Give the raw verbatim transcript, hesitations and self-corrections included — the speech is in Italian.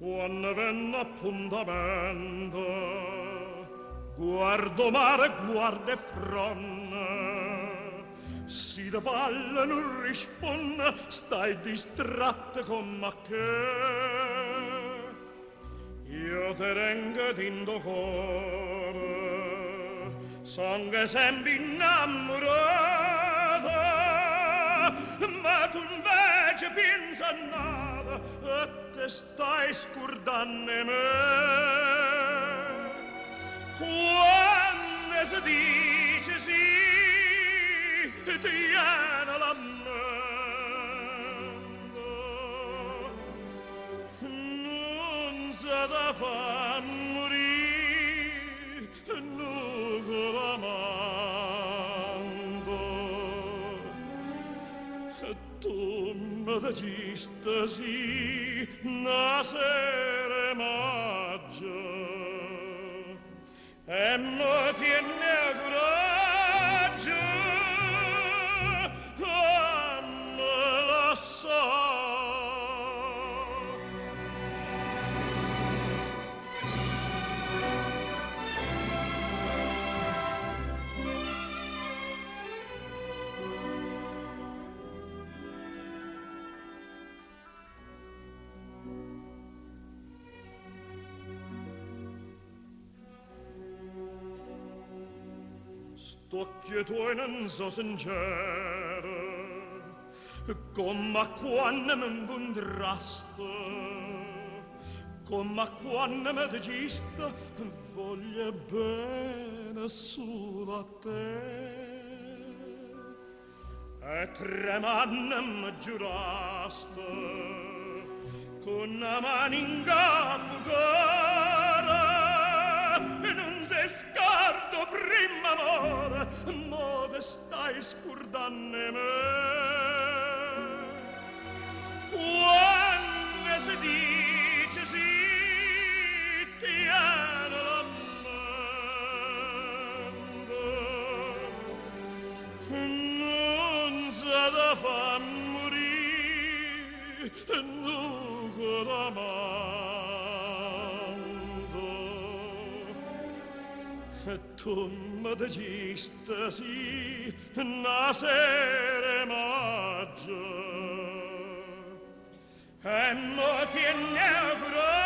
Quando venne appuntamento, guardo mare, guarda fronte, si da palle non risponde, stai distratto come che. Io te rengo d'indo cuore, son che sempre innamorata, ma tu invece pensa a nada e te stai scordando me. Quando si dice sì, ti viene la mente, non si da fa morire, non l'amando. Tu mi dicesti sì, una sera maggio, e mi tiene coraggio, non lo so. St'occhio tuoi non so sincero, come quando mi incontraste, come quando mi dicesti voglio bene solo a te. E tremando mi giuraste con una mano in capo cara, non si scardo prima amore, mo te stai scordando me. Quando si dice sì, ti viene la mente, non si da fa morire, non l'amando. E tu mi dicesti sì, una sera maggio, e mi tieni a